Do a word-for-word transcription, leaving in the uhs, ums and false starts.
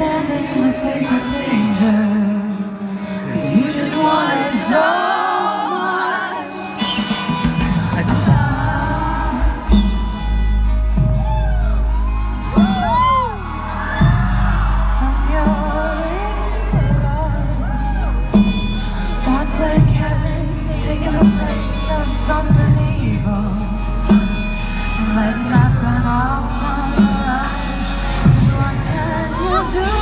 standing in the face of danger, 'cause you just want it so much. At times from your love, that's like heaven taking the place of something evil, and letting that run off from the rise. 'Cause what can you do?